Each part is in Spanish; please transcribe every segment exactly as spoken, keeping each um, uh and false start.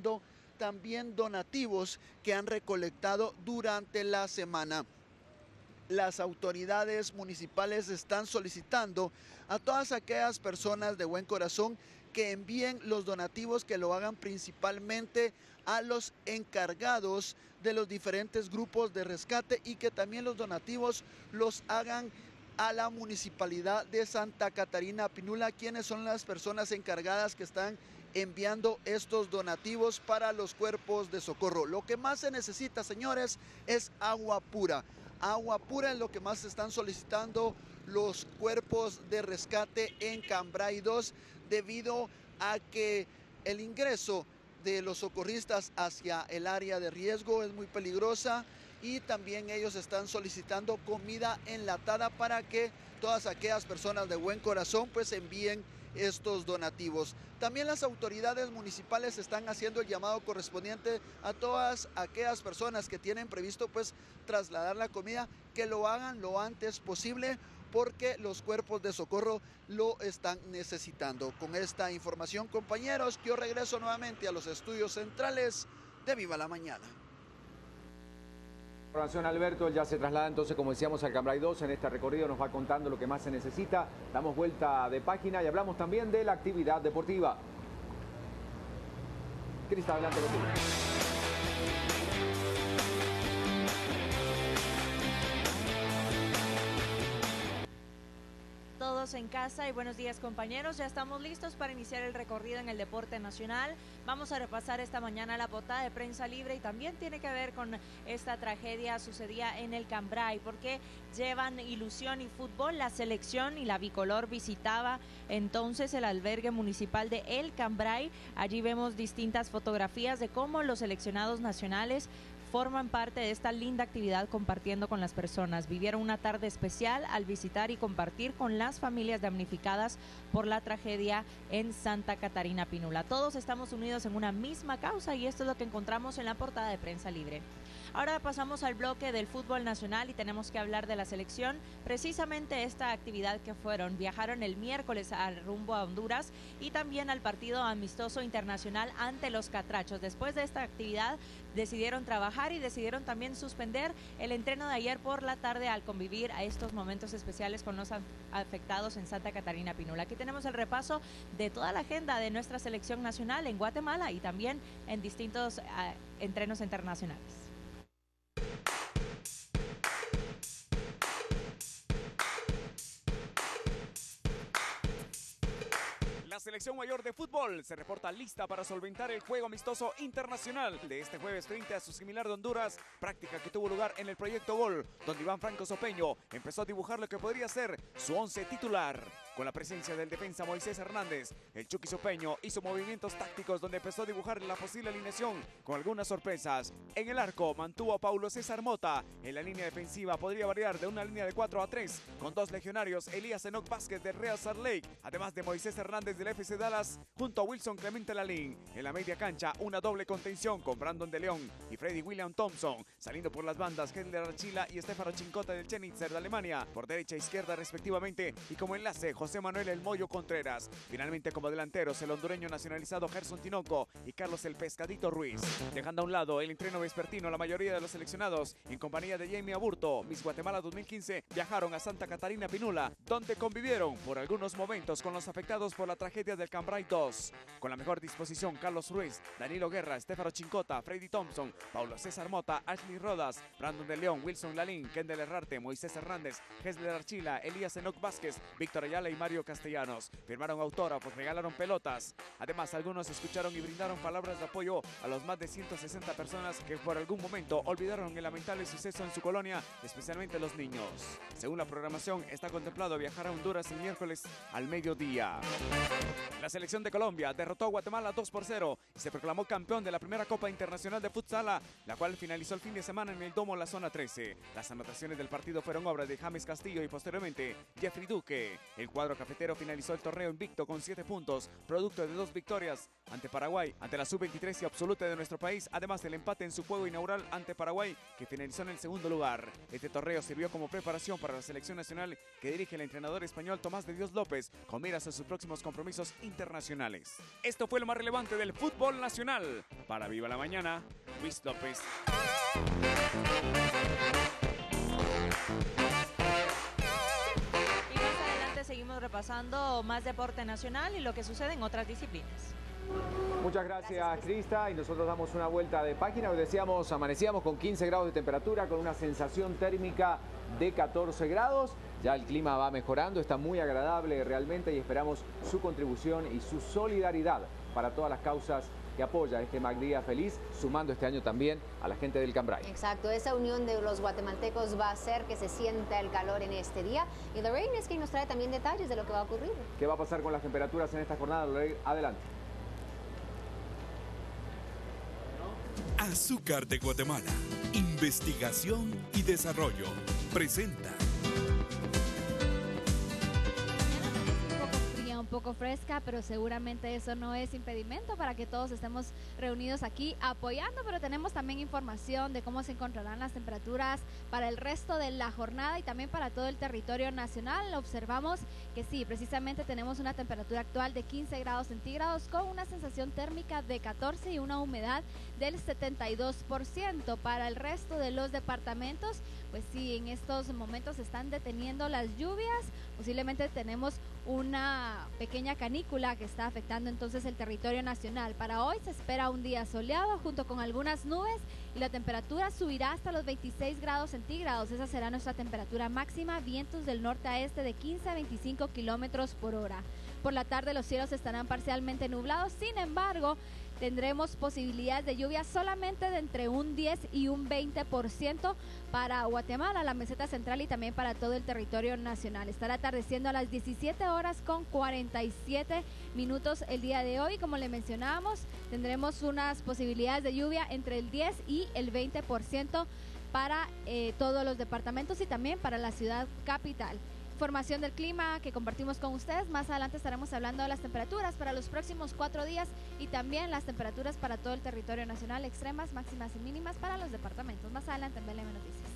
entregando también donativos que han recolectado durante la semana. Las autoridades municipales están solicitando a todas aquellas personas de buen corazón que envíen los donativos, que lo hagan principalmente a los encargados de los diferentes grupos de rescate y que también los donativos los hagan a la municipalidad de Santa Catarina Pinula, quienes son las personas encargadas que están enviando estos donativos para los cuerpos de socorro. Lo que más se necesita, señores, es agua pura. Agua pura es lo que más están solicitando los cuerpos de rescate en Cambrai dos, debido a que el ingreso de los socorristas hacia el área de riesgo es muy peligrosa, y también ellos están solicitando comida enlatada para que todas aquellas personas de buen corazón pues envíen estos donativos. También las autoridades municipales están haciendo el llamado correspondiente a todas aquellas personas que tienen previsto pues trasladar la comida, que lo hagan lo antes posible, porque los cuerpos de socorro lo están necesitando. Con esta información, compañeros, yo regreso nuevamente a los estudios centrales de Viva la Mañana. Información, Alberto, él ya se traslada entonces, como decíamos, al Cambrai dos. En este recorrido nos va contando lo que más se necesita. Damos vuelta de página y hablamos también de la actividad deportiva. Crista, adelante contigo. Todos en casa y buenos días, compañeros. Ya estamos listos para iniciar el recorrido en el deporte nacional. Vamos a repasar esta mañana la portada de Prensa Libre y también tiene que ver con esta tragedia sucedida en el Cambrai, porque llevan ilusión y fútbol. La selección y la bicolor visitaba entonces el albergue municipal de El Cambrai. Allí vemos distintas fotografías de cómo los seleccionados nacionales forman parte de esta linda actividad compartiendo con las personas. Vivieron una tarde especial al visitar y compartir con las familias damnificadas por la tragedia en Santa Catarina Pinula. Todos estamos unidos en una misma causa y esto es lo que encontramos en la portada de Prensa Libre. Ahora pasamos al bloque del fútbol nacional y tenemos que hablar de la selección. Precisamente esta actividad que fueron, viajaron el miércoles al rumbo a Honduras y también al partido amistoso internacional ante los Catrachos. Después de esta actividad decidieron trabajar y decidieron también suspender el entreno de ayer por la tarde al convivir a estos momentos especiales con los afectados en Santa Catarina Pinula. Aquí tenemos el repaso de toda la agenda de nuestra selección nacional en Guatemala y también en distintos uh, entrenos internacionales. La selección mayor de fútbol se reporta lista para solventar el juego amistoso internacional de este jueves frente a su similar de Honduras, práctica que tuvo lugar en el Proyecto Gol, donde Iván Franco Sopeño empezó a dibujar lo que podría ser su once titular. Con la presencia del defensa Moisés Hernández, el Chucky Sopeño hizo movimientos tácticos donde empezó a dibujar la posible alineación con algunas sorpresas. En el arco mantuvo a Paulo César Mota. En la línea defensiva podría variar de una línea de cuatro a tres, con dos legionarios, Elías Enoch Vázquez de Real Salt Lake, además de Moisés Hernández del F C Dallas, junto a Wilson Clemente Lalín. En la media cancha, una doble contención con Brandon de León y Freddy William Thompson. Saliendo por las bandas, Hendler Archila y Stefano Chincota del Zenitzer de Alemania, por derecha e izquierda respectivamente, y como enlace, José Manuel El Moyo Contreras. Finalmente como delanteros, el hondureño nacionalizado Gerson Tinoco y Carlos El Pescadito Ruiz. Dejando a un lado el entreno vespertino, la mayoría de los seleccionados, en compañía de Jamie Aburto, Miss Guatemala dos mil quince, viajaron a Santa Catarina Pinula, donde convivieron por algunos momentos con los afectados por la tragedia del Cambrai dos. Con la mejor disposición, Carlos Ruiz, Danilo Guerra, Stefano Chincota, Freddy Thompson, Paulo César Mota, Ashley Rodas, Brandon de León, Wilson Lalín, Kendall Herrarte, Moisés Hernández, Hesler Archila, Elías Enoch Vázquez, Víctor Ayala y Mario Castellanos. Firmaron autógrafos, regalaron pelotas. Además, algunos escucharon y brindaron palabras de apoyo a los más de ciento sesenta personas que por algún momento olvidaron el lamentable suceso en su colonia, especialmente los niños. Según la programación, está contemplado viajar a Honduras el miércoles al mediodía. La selección de Colombia derrotó a Guatemala dos por cero y se proclamó campeón de la primera Copa Internacional de Futsala, la cual finalizó el fin de semana en el Domo La Zona trece. Las anotaciones del partido fueron obra de James Castillo y posteriormente Jeffrey Duque. El cuadro cuadro cafetero finalizó el torneo invicto con siete puntos, producto de dos victorias ante Paraguay, ante la sub veintitrés y absoluta de nuestro país, además del empate en su juego inaugural ante Paraguay, que finalizó en el segundo lugar. Este torneo sirvió como preparación para la selección nacional que dirige el entrenador español Tomás de Dios López, con miras a sus próximos compromisos internacionales. Esto fue lo más relevante del fútbol nacional. Para Viva la Mañana, Luis López. Seguimos repasando más deporte nacional y lo que sucede en otras disciplinas. Muchas gracias, gracias Crista, y nosotros damos una vuelta de página. Hoy decíamos, amanecíamos con quince grados de temperatura, con una sensación térmica de catorce grados. Ya el clima va mejorando, está muy agradable realmente y esperamos su contribución y su solidaridad para todas las causas que apoya este MacDía Feliz, sumando este año también a la gente del Cambrai. Exacto, esa unión de los guatemaltecos va a hacer que se sienta el calor en este día. Y Lorraine es quien nos trae también detalles de lo que va a ocurrir. ¿Qué va a pasar con las temperaturas en esta jornada, Lorraine? Adelante. Azúcar de Guatemala, investigación y desarrollo, presenta. Un poco fresca, pero seguramente eso no es impedimento para que todos estemos reunidos aquí apoyando, pero tenemos también información de cómo se encontrarán las temperaturas para el resto de la jornada y también para todo el territorio nacional. Observamos que sí, precisamente tenemos una temperatura actual de quince grados centígrados con una sensación térmica de catorce y una humedad del setenta y dos por ciento. Para el resto de los departamentos, pues sí, en estos momentos se están deteniendo las lluvias, posiblemente tenemos una pequeña canícula que está afectando entonces el territorio nacional. Para hoy se espera un día soleado junto con algunas nubes y la temperatura subirá hasta los veintiséis grados centígrados. Esa será nuestra temperatura máxima, vientos del norte a este de quince a veinticinco kilómetros por hora. Por la tarde los cielos estarán parcialmente nublados, sin embargo, tendremos posibilidades de lluvia solamente de entre un diez y un veinte por ciento para Guatemala, la meseta central y también para todo el territorio nacional. Estará atardeciendo a las diecisiete horas con cuarenta y siete minutos el día de hoy. Como le mencionábamos, tendremos unas posibilidades de lluvia entre el diez y el veinte por ciento para eh, todos los departamentos y también para la ciudad capital. Información del clima que compartimos con ustedes. Más adelante estaremos hablando de las temperaturas para los próximos cuatro días y también las temperaturas para todo el territorio nacional, extremas, máximas y mínimas para los departamentos. Más adelante en B L M Noticias.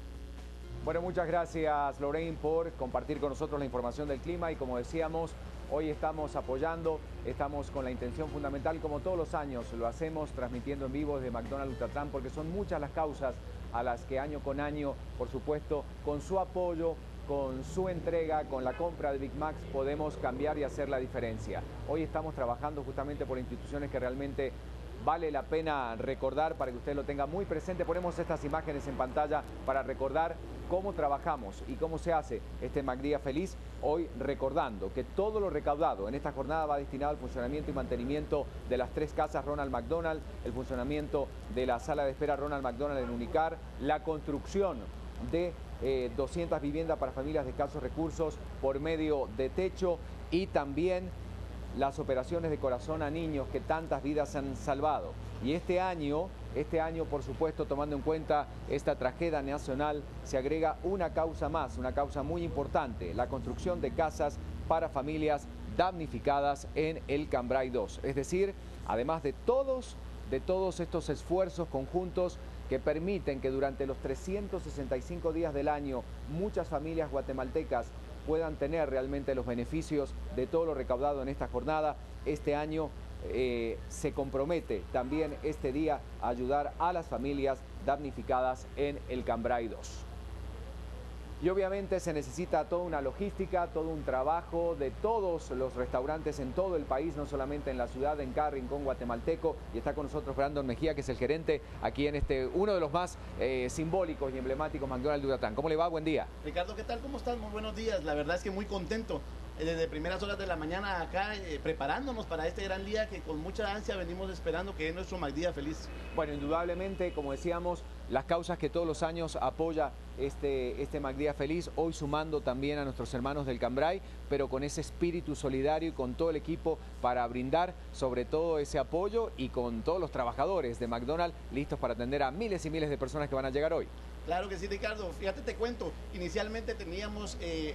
Bueno, muchas gracias Lorraine por compartir con nosotros la información del clima y como decíamos, hoy estamos apoyando, estamos con la intención fundamental, como todos los años lo hacemos, transmitiendo en vivo desde McDonald's Ultratran, porque son muchas las causas a las que año con año, por supuesto, con su apoyo, con su entrega, con la compra de Big Macs, podemos cambiar y hacer la diferencia. Hoy estamos trabajando justamente por instituciones que realmente vale la pena recordar para que usted lo tenga muy presente. Ponemos estas imágenes en pantalla para recordar cómo trabajamos y cómo se hace este MacDía Feliz. Hoy recordando que todo lo recaudado en esta jornada va destinado al funcionamiento y mantenimiento de las tres casas Ronald McDonald, el funcionamiento de la sala de espera Ronald McDonald en Unicar, la construcción de eh, doscientas viviendas para familias de escasos recursos por medio de techo y también las operaciones de corazón a niños que tantas vidas han salvado. Y este año, este año por supuesto tomando en cuenta esta tragedia nacional, se agrega una causa más, una causa muy importante, la construcción de casas para familias damnificadas en el Cambrai dos. Es decir, además de todos, de todos estos esfuerzos conjuntos que permiten que durante los trescientos sesenta y cinco días del año muchas familias guatemaltecas puedan tener realmente los beneficios de todo lo recaudado en esta jornada. Este año eh, se compromete también este día a ayudar a las familias damnificadas en el Cambrai dos. Y obviamente se necesita toda una logística, todo un trabajo de todos los restaurantes en todo el país, no solamente en la ciudad, en cada rincón guatemalteco. Y está con nosotros Brandon Mejía, que es el gerente aquí en este uno de los más eh, simbólicos y emblemáticos McDonald's de Utatán. ¿Cómo le va? Buen día. Ricardo, ¿qué tal? ¿Cómo estás? Muy buenos días. La verdad es que muy contento. Desde primeras horas de la mañana acá eh, preparándonos para este gran día que con mucha ansia venimos esperando, que es nuestro MacDía Feliz. Bueno, indudablemente, como decíamos, las causas que todos los años apoya este, este MacDía Feliz, hoy sumando también a nuestros hermanos del Cambrai, pero con ese espíritu solidario y con todo el equipo para brindar sobre todo ese apoyo y con todos los trabajadores de McDonald's listos para atender a miles y miles de personas que van a llegar hoy. Claro que sí, Ricardo. Fíjate, te cuento, inicialmente teníamos... Eh,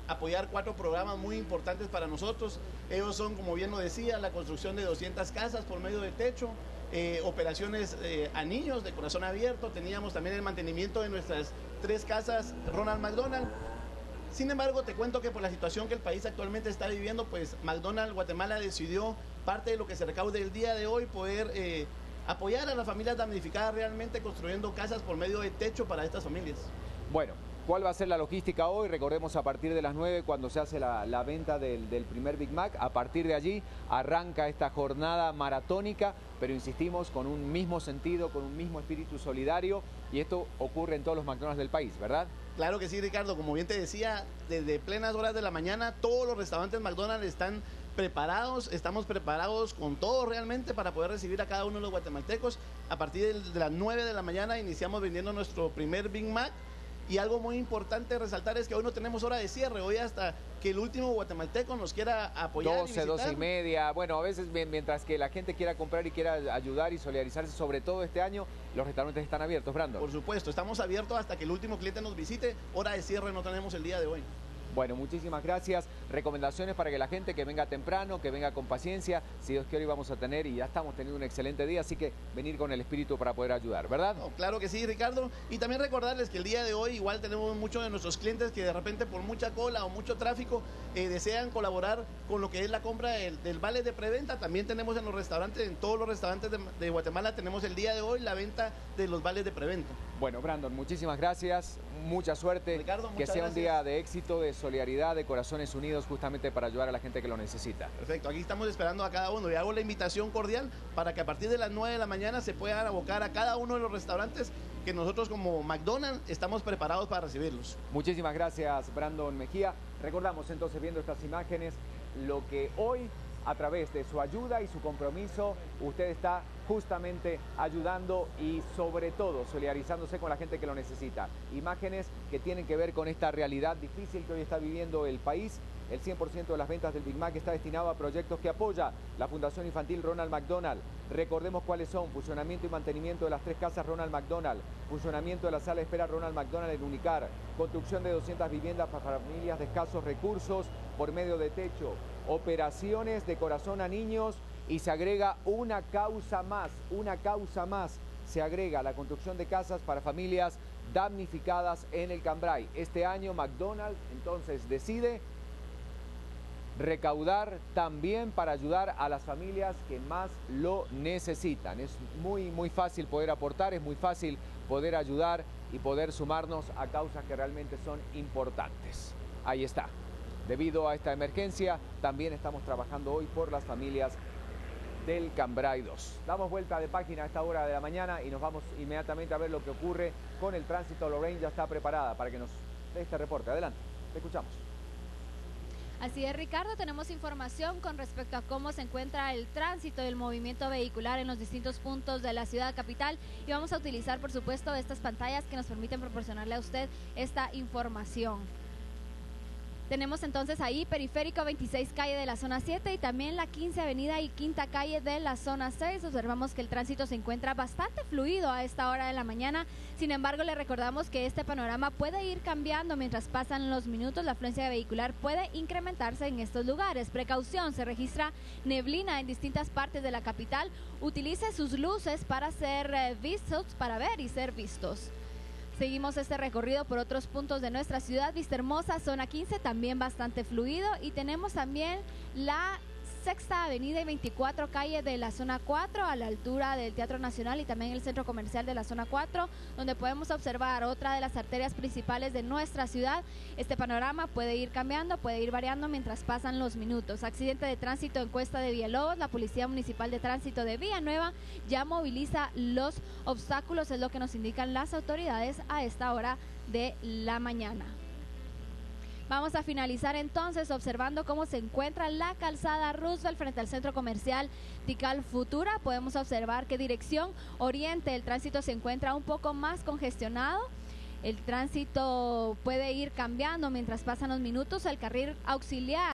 apoyar cuatro programas muy importantes para nosotros. Ellos son, como bien lo decía, la construcción de doscientas casas por medio de techo, eh, operaciones eh, a niños de corazón abierto, teníamos también el mantenimiento de nuestras tres casas Ronald McDonald. Sin embargo, te cuento que por la situación que el país actualmente está viviendo, pues McDonald's Guatemala decidió parte de lo que se recaude el día de hoy poder eh, apoyar a las familias damnificadas realmente construyendo casas por medio de techo para estas familias. Bueno, ¿cuál va a ser la logística hoy? Recordemos a partir de las nueve cuando se hace la, la venta del, del primer Big Mac. A partir de allí arranca esta jornada maratónica, pero insistimos con un mismo sentido, con un mismo espíritu solidario, y esto ocurre en todos los McDonald's del país, ¿verdad? Claro que sí, Ricardo. Como bien te decía, desde plenas horas de la mañana todos los restaurantes McDonald's están preparados, estamos preparados con todo realmente para poder recibir a cada uno de los guatemaltecos. A partir de las nueve de la mañana iniciamos vendiendo nuestro primer Big Mac. Y algo muy importante resaltar es que hoy no tenemos hora de cierre, hoy hasta que el último guatemalteco nos quiera apoyar. doce, doce y media, bueno, a veces mientras que la gente quiera comprar y quiera ayudar y solidarizarse, sobre todo este año, los restaurantes están abiertos, Brandon. Por supuesto, estamos abiertos hasta que el último cliente nos visite, hora de cierre no tenemos el día de hoy. Bueno, muchísimas gracias. Recomendaciones para que la gente que venga temprano, que venga con paciencia. Si Dios quiere, hoy vamos a tener, y ya estamos teniendo un excelente día, así que venir con el espíritu para poder ayudar, ¿verdad? No, claro que sí, Ricardo. Y también recordarles que el día de hoy igual tenemos muchos de nuestros clientes que de repente por mucha cola o mucho tráfico eh, desean colaborar con lo que es la compra del, del vale de preventa. También tenemos en los restaurantes, en todos los restaurantes de, de Guatemala, tenemos el día de hoy la venta de los vales de preventa. Bueno, Brandon, muchísimas gracias, mucha suerte, Ricardo, que sea gracias. Un día de éxito, de solidaridad, de corazones unidos justamente para ayudar a la gente que lo necesita. Perfecto, aquí estamos esperando a cada uno y hago la invitación cordial para que a partir de las nueve de la mañana se puedan abocar a cada uno de los restaurantes que nosotros como McDonald's estamos preparados para recibirlos. Muchísimas gracias, Brandon Mejía. Recordamos entonces, viendo estas imágenes, lo que hoy, a través de su ayuda y su compromiso, usted está justamente ayudando y sobre todo solidarizándose con la gente que lo necesita. Imágenes que tienen que ver con esta realidad difícil que hoy está viviendo el país. El cien por ciento de las ventas del Big Mac está destinado a proyectos que apoya la Fundación Infantil Ronald McDonald. Recordemos cuáles son: funcionamiento y mantenimiento de las tres casas Ronald McDonald, funcionamiento de la sala de espera Ronald McDonald en Unicar, construcción de doscientas viviendas para familias de escasos recursos por medio de techo, operaciones de corazón a niños, y se agrega una causa más, una causa más, se agrega la construcción de casas para familias damnificadas en el Cambrai. Este año McDonald's entonces decide recaudar también para ayudar a las familias que más lo necesitan. Es muy, muy fácil poder aportar, es muy fácil poder ayudar y poder sumarnos a causas que realmente son importantes. Ahí está. Debido a esta emergencia, también estamos trabajando hoy por las familias del Cambrai dos. Damos vuelta de página a esta hora de la mañana y nos vamos inmediatamente a ver lo que ocurre con el tránsito. Lorraine ya está preparada para que nos dé este reporte. Adelante, te escuchamos. Así es, Ricardo, tenemos información con respecto a cómo se encuentra el tránsito y el movimiento vehicular en los distintos puntos de la ciudad capital, y vamos a utilizar, por supuesto, estas pantallas que nos permiten proporcionarle a usted esta información. Tenemos entonces ahí Periférico veintiséis calle de la zona siete y también la quince avenida y quinta calle de la zona seis. Observamos que el tránsito se encuentra bastante fluido a esta hora de la mañana. Sin embargo, le recordamos que este panorama puede ir cambiando mientras pasan los minutos. La afluencia vehicular puede incrementarse en estos lugares. Precaución, se registra neblina en distintas partes de la capital. Utilice sus luces para ser eh, vistos, para ver y ser vistos. Seguimos este recorrido por otros puntos de nuestra ciudad. Vistahermosa, zona quince, también bastante fluido. Y tenemos también la Sexta Avenida y veinticuatro calle de la zona cuatro, a la altura del Teatro Nacional, y también el centro comercial de la zona cuatro, donde podemos observar otra de las arterias principales de nuestra ciudad. Este panorama puede ir cambiando, puede ir variando mientras pasan los minutos. Accidente de tránsito en Cuesta de Villalobos. La Policía Municipal de Tránsito de Villanueva ya moviliza los obstáculos, es lo que nos indican las autoridades a esta hora de la mañana. Vamos a finalizar entonces observando cómo se encuentra la calzada Roosevelt frente al centro comercial Tikal Futura. Podemos observar que dirección oriente el tránsito se encuentra un poco más congestionado. El tránsito puede ir cambiando mientras pasan los minutos. El carril auxiliar